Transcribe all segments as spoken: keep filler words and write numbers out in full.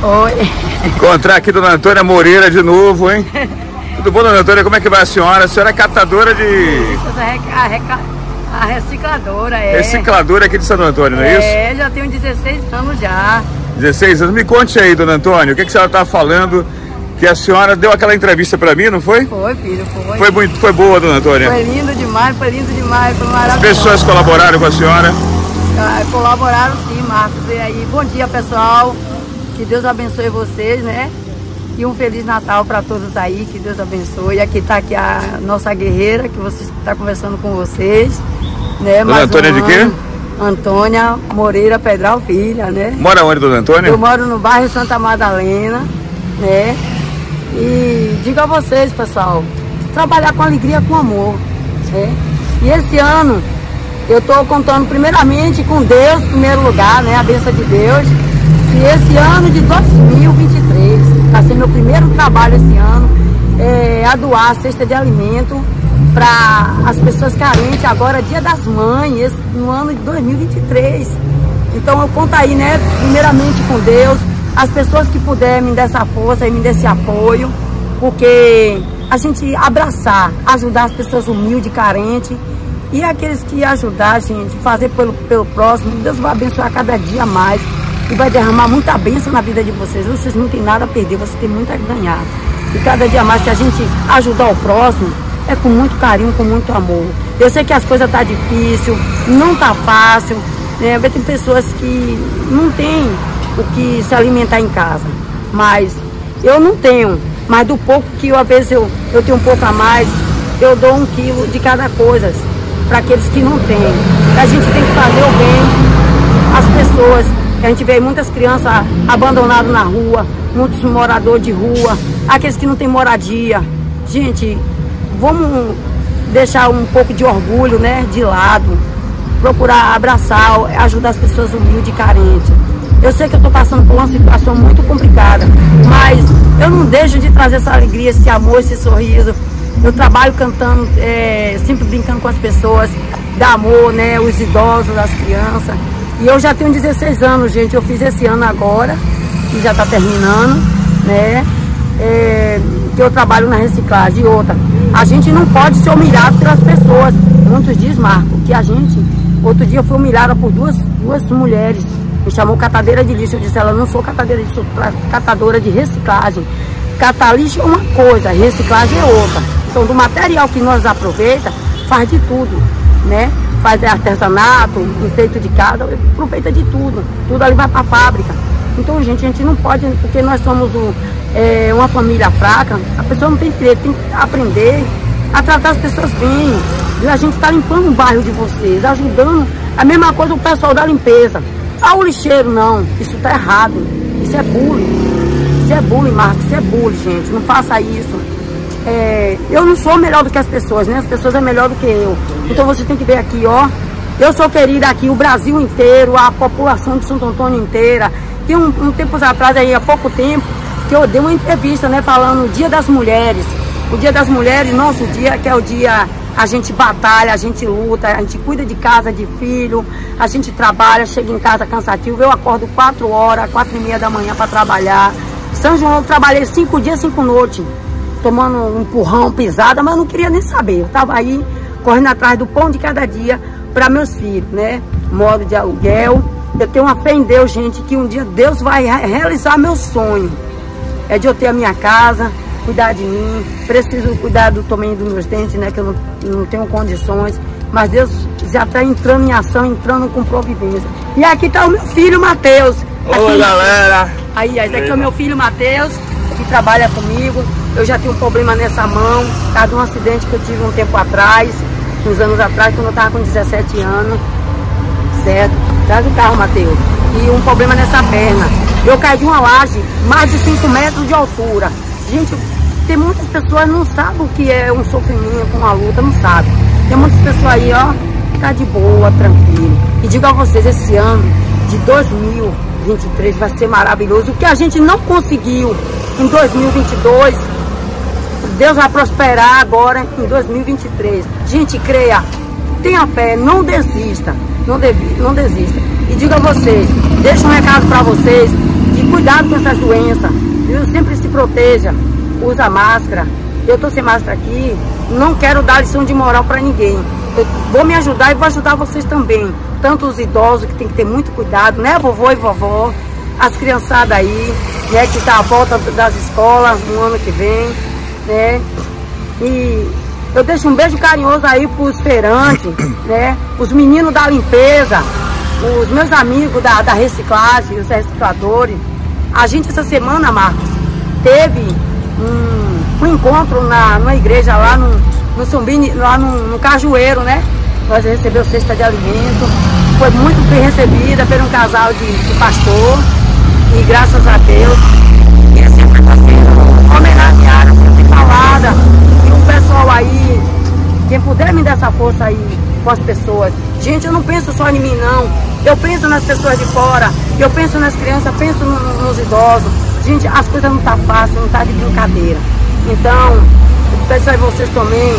Oi. Encontrar aqui Dona Antônia Moreira de novo, hein? Tudo bom, Dona Antônia? Como é que vai a senhora? A senhora é catadora de... Isso, a, reca... a recicladora, é. Recicladora aqui de Santo Antônio, não é isso? É, já tenho dezesseis anos já. dezesseis anos. Me conte aí, Dona Antônia, o que, que a senhora está falando, que a senhora deu aquela entrevista para mim, não foi? Foi, filho, foi. Foi, muito, foi boa, Dona Antônia? Foi lindo demais, foi lindo demais, foi maravilhoso. As pessoas colaboraram com a senhora? Ah, colaboraram sim, Marcos. E aí, bom dia, pessoal. Que Deus abençoe vocês, né? E um Feliz Natal para todos aí, que Deus abençoe. Aqui está aqui a nossa guerreira, que você está conversando com vocês. Né? Dona Mais Antônia um de quê? Antônia Moreira Pedral Filha, né? Mora onde, Dona Antônia? Eu moro no bairro Santa Madalena, né? E digo a vocês, pessoal, trabalhar com alegria, com amor, né? E esse ano, eu estou contando primeiramente com Deus, em primeiro lugar, né? A bênção de Deus. E esse ano de dois mil e vinte e três, vai ser meu primeiro trabalho esse ano, é, a doar a cesta de alimento para as pessoas carentes, agora Dia das Mães, no ano de dois mil e vinte e três. Então eu conto aí, né, primeiramente com Deus, as pessoas que puderem me dar essa força e me dar esse apoio, porque a gente abraçar, ajudar as pessoas humildes, carentes, e aqueles que ajudar a gente, fazer pelo, pelo próximo, Deus vai abençoar cada dia mais. E vai derramar muita bênção na vida de vocês. Vocês não têm nada a perder, vocês têm muito a ganhar. E cada dia mais que a gente ajudar o próximo, é com muito carinho, com muito amor. Eu sei que as coisas estão difíceis, não tá fácil, né? Tem pessoas que não têm o que se alimentar em casa. Mas eu não tenho. Mas do pouco que eu, às vezes eu, eu tenho um pouco a mais, eu dou um quilo de cada coisa para aqueles que não têm. A gente tem que fazer o bem às pessoas. A gente vê muitas crianças abandonadas na rua, muitos moradores de rua, aqueles que não têm moradia. Gente, vamos deixar um pouco de orgulho, né, de lado, procurar abraçar, ajudar as pessoas humildes e carentes. Eu sei que eu estou passando por uma situação muito complicada, mas eu não deixo de trazer essa alegria, esse amor, esse sorriso. Eu trabalho cantando, é, sempre brincando com as pessoas, dar amor, né, os idosos, as crianças. E eu já tenho dezesseis anos, gente. Eu fiz esse ano agora, que já está terminando, né? É, que eu trabalho na reciclagem. E outra, a gente não pode ser humilhado pelas pessoas. Muitos dizem, Marco, que a gente... Outro dia eu fui humilhada por duas, duas mulheres. Me chamou catadeira de lixo. Eu disse, ela não sou catadeira de lixo, sou catadora de reciclagem. Catar lixo é uma coisa, reciclagem é outra. Então, do material que nós aproveitamos, faz de tudo, né? Faz artesanato, enfeite de casa, aproveita de tudo. Tudo ali vai para a fábrica. Então, gente, a gente não pode, porque nós somos um, é, uma família fraca, a pessoa não tem direito, tem que aprender a tratar as pessoas bem. E a gente está limpando o bairro de vocês, ajudando. A mesma coisa o pessoal da limpeza. Ah, o lixeiro, não. Isso está errado. Isso é bullying. Isso é bullying, Marcos. Isso é bullying, gente. Não faça isso. É, eu não sou melhor do que as pessoas, né? As pessoas é melhor do que eu. Então você tem que ver aqui, ó. Eu sou querida aqui, o Brasil inteiro, a população de Santo Antônio inteira. Tem um, um tempo atrás, aí, há pouco tempo, que eu dei uma entrevista, né? Falando o Dia das Mulheres. O Dia das Mulheres, nosso dia, que é o dia... A gente batalha, a gente luta, a gente cuida de casa, de filho, a gente trabalha, chega em casa cansativo. Eu acordo quatro horas, quatro e meia da manhã para trabalhar. São João eu trabalhei cinco dias, cinco noites. Tomando um empurrão, pisada, mas eu não queria nem saber. Eu estava aí, correndo atrás do pão de cada dia para meus filhos, né? Modo de aluguel. Eu tenho uma fé em Deus, gente, que um dia Deus vai realizar meu sonho. É de eu ter a minha casa, cuidar de mim. Preciso cuidar do tamanho dos meus dentes, né? Que eu não, não tenho condições. Mas Deus já está entrando em ação, entrando com providência. E aqui está o meu filho, Matheus. Oi, galera. Aí, esse aqui é o meu filho, Matheus, que trabalha comigo. Eu já tenho um problema nessa mão, por causa de um acidente que eu tive um tempo atrás, uns anos atrás, quando eu estava com dezessete anos, certo? Traz o carro, Matheus. E um problema nessa perna. Eu caí de uma laje, mais de cinco metros de altura. Gente, tem muitas pessoas que não sabem o que é um sofrimento, uma luta, não sabem. Tem muitas pessoas aí, ó, que tá de boa, tranquilo. E digo a vocês, esse ano de dois mil e vinte e três vai ser maravilhoso. O que a gente não conseguiu em dois mil e vinte e dois, Deus vai prosperar agora em dois mil e vinte e três. Gente, creia, tenha fé, não desista, não, devi, não desista. E digo a vocês, deixo um recado para vocês, que cuide cuidado com essas doenças, viu? Sempre se proteja, usa máscara. Eu tô sem máscara aqui, não quero dar lição de moral para ninguém. Eu vou me ajudar e vou ajudar vocês também. Tanto os idosos, que tem que ter muito cuidado, né, vovô e vovó, as criançadas aí, né, que tá à volta das escolas no ano que vem, né. E eu deixo um beijo carinhoso aí pros feirantes, né, os meninos da limpeza, os meus amigos da, da reciclagem, os recicladores. A gente essa semana, Marcos, teve um, um encontro na, numa igreja lá no, no Sumbini, lá no, no Cajueiro, né? Nós recebemos cesta de alimento, foi muito bem recebida por um casal de, de pastor, e graças a Deus, e é sempre está sendo homenageada, sempre falada, e o pessoal aí, quem puder me dar essa força aí com as pessoas. Gente, eu não penso só em mim não, eu penso nas pessoas de fora, eu penso nas crianças, penso no, nos idosos. Gente, as coisas não tá fácil, não tá de brincadeira. Então, eu peço a vocês também,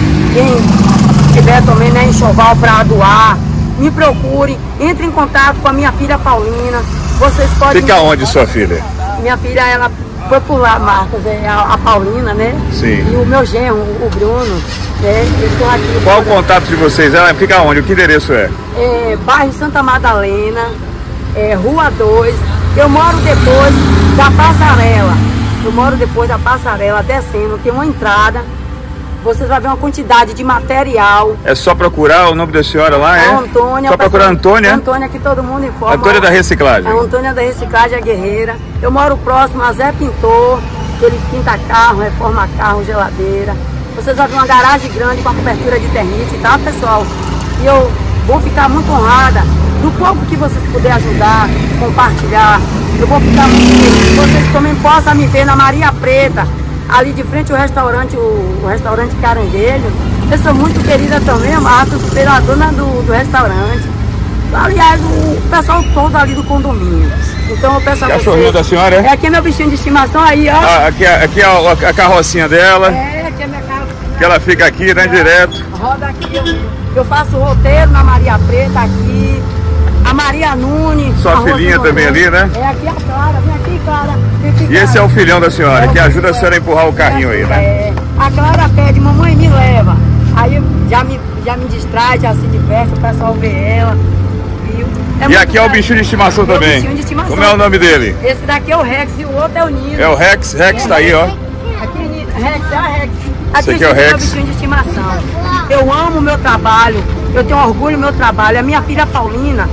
quem tiver também, né, enxoval para doar, me procurem, entre em contato com a minha filha Paulina. Vocês podem... Fica onde sua filha? Minha filha, ela foi por lá, Marcos, é a, a Paulina, né? Sim. E o meu genro, o Bruno, né? Eles estão aqui. Qual o contato de vocês? Ela fica onde? O que endereço é? É bairro Santa Madalena, é, Rua dois. Eu moro depois da passarela. Eu moro depois da passarela, descendo, tem uma entrada. Vocês vão ver uma quantidade de material. É só procurar o nome da senhora lá, é? A Antônia. Só procurar a Antônia? Antônia, que todo mundo informa. Antônia da Reciclagem. A Antônia da Reciclagem, a guerreira. Eu moro próximo a Zé Pintor, que ele pinta carro, reforma carro, geladeira. Vocês vão ver uma garagem grande com a cobertura de termite, tá, pessoal? E eu vou ficar muito honrada do pouco que vocês puderem ajudar, compartilhar. Eu vou ficar muito feliz que vocês também possam me ver na Maria Preta, ali de frente ao restaurante, o, o restaurante Caranguejo. Eu sou muito querida também, Marcos, pela dona do, do restaurante. Aliás, o pessoal todo ali do condomínio. Então eu peço a vocês... Cachorrinho da senhora, é? É, aqui é meu bichinho de estimação aí, ó. Ah, aqui é, aqui é a, a carrocinha dela. É, aqui é minha carrocinha. Que ela fica aqui, né, direto. Roda aqui, eu, eu faço roteiro na Maria Preta aqui. A Maria Nunes. Sua filhinha também ali, né? É aqui a Clara, vem aqui, Clara. Vem aqui, E esse Clara. é o filhão da senhora, É que o ajuda a filhão. senhora a empurrar o carrinho aí, né? É, a Clara pede, mamãe me leva. Aí já me, já me distrai, já se diverte, o pessoal vê ela. Viu? É E muito aqui é o legal. bichinho de estimação Meu também. bichinho de estimação. Como é o nome dele? Esse daqui é o Rex e o outro é o Nino. É o Rex. Rex tá aí, ó. Aqui, Nino. Rex, é a Rex. Aqui Esse aqui é o gente, Rex. meu bichinho de estimação. Eu amo o meu trabalho, eu tenho orgulho do meu trabalho. A minha filha Paulina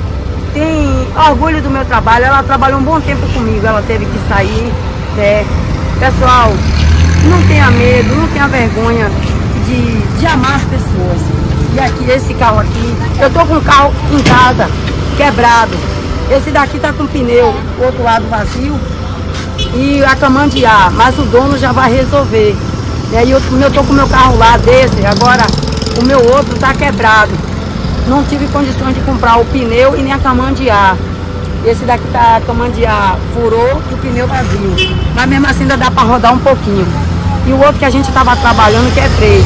tem orgulho do meu trabalho. Ela trabalhou um bom tempo comigo, ela teve que sair. É. Pessoal, não tenha medo, não tenha vergonha de, de amar as pessoas. E aqui, esse carro aqui, eu tô com o carro em casa, quebrado. Esse daqui tá com pneu, o outro lado vazio e a cama de ar, mas o dono já vai resolver. E aí eu, eu tô com o meu carro lá desse, agora o meu outro tá quebrado. Não tive condições de comprar o pneu e nem a cama de ar. Esse daqui tá, a cama de ar furou e o pneu vazio. Mas mesmo assim ainda dá para rodar um pouquinho. E o outro que a gente tava trabalhando, que é três.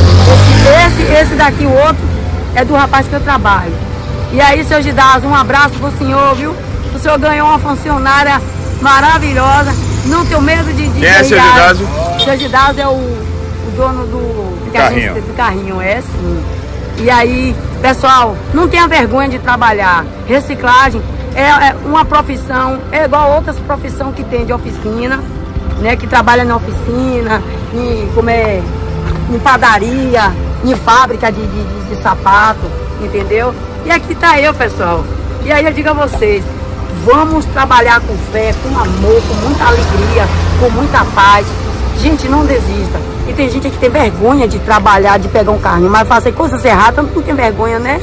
Esse, esse, esse daqui, o outro, é do rapaz que eu trabalho. E aí, seu Gidazo, um abraço pro senhor, viu? O senhor ganhou uma funcionária maravilhosa. Não tenho medo de... de Quem é seu Gidazo? Seu Gidazo é o, o dono do, que a carrinho. gente, do carrinho, é sim. E aí, pessoal, não tenha vergonha de trabalhar. Reciclagem é, é uma profissão, é igual a outras profissões que tem de oficina, né? Que trabalha na oficina, em, como é, em padaria, em fábrica de, de, de, de sapato, entendeu? E aqui tá eu, pessoal. E aí eu digo a vocês, vamos trabalhar com fé, com amor, com muita alegria, com muita paz. Gente, não desista. E tem gente que tem vergonha de trabalhar, de pegar um carrinho, mas fazer coisas erradas, não tem vergonha, né?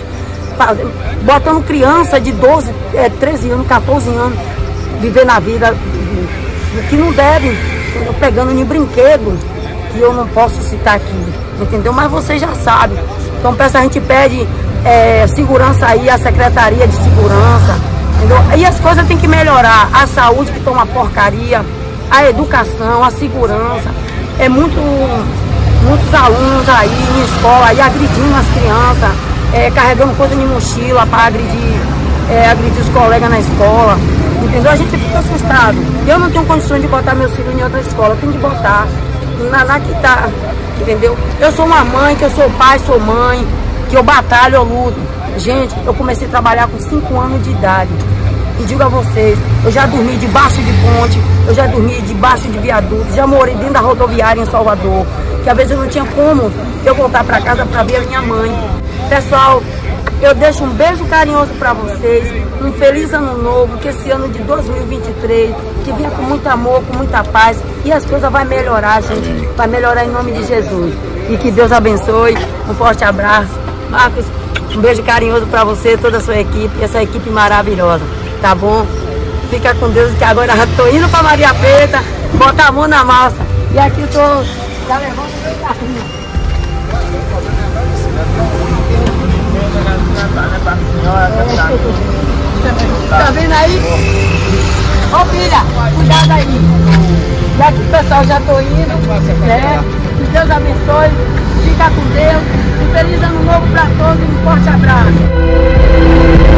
Botando criança de doze, treze anos, quatorze anos, viver na vida que não deve, pegando em brinquedo, que eu não posso citar aqui, entendeu? Mas você já sabe. Então, peço, a gente pede é, segurança aí, a Secretaria de Segurança, entendeu? E as coisas tem que melhorar. A saúde que tá uma porcaria, a educação, a segurança. É muito, muitos alunos aí em escola, aí agredindo as crianças, é, carregando coisa em mochila para agredir, é, agredir os colegas na escola. Entendeu? A gente fica assustado. Eu não tenho condições de botar meus filhos em outra escola, eu tenho que botar na, na que tá, entendeu? Eu sou uma mãe, que eu sou pai, sou mãe, que eu batalho, eu luto. Gente, eu comecei a trabalhar com cinco anos de idade. E digo a vocês, eu já dormi debaixo de ponte, eu já dormi debaixo de viaduto, já morei dentro da rodoviária em Salvador, que às vezes eu não tinha como eu voltar para casa para ver a minha mãe. Pessoal, eu deixo um beijo carinhoso para vocês, um feliz ano novo, que esse ano de dois mil e vinte e três, que venha com muito amor, com muita paz, e as coisas vão melhorar, gente, vai melhorar em nome de Jesus. E que Deus abençoe, um forte abraço. Marcos, um beijo carinhoso para você, toda a sua equipe, essa equipe maravilhosa, tá bom? Fica com Deus, que agora eu tô indo para Maria Preta, botar a mão na massa, e aqui eu tô já levando o meu carrinho. Tá vendo aí? Ô filha, cuidado aí. E aqui pessoal, já tô indo, né? Que Deus abençoe, fica com Deus. Um feliz ano novo pra todos, um forte abraço.